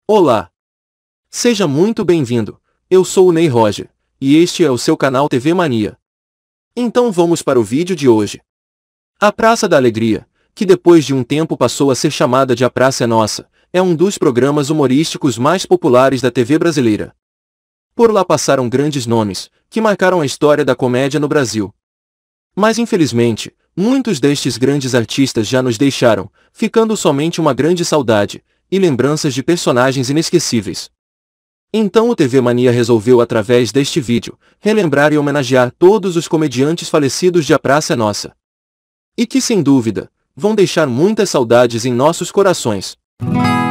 Olá! Seja muito bem-vindo, eu sou o Ney Roger, e este é o seu canal TV Mania. Então vamos para o vídeo de hoje. A Praça da Alegria, que depois de um tempo passou a ser chamada de A Praça é Nossa, é um dos programas humorísticos mais populares da TV brasileira. Por lá passaram grandes nomes, que marcaram a história da comédia no Brasil. Mas infelizmente, muitos destes grandes artistas já nos deixaram, ficando somente uma grande saudade, e lembranças de personagens inesquecíveis. Então o TV Mania resolveu através deste vídeo, relembrar e homenagear todos os comediantes falecidos de A Praça é Nossa. E que sem dúvida, vão deixar muitas saudades em nossos corações.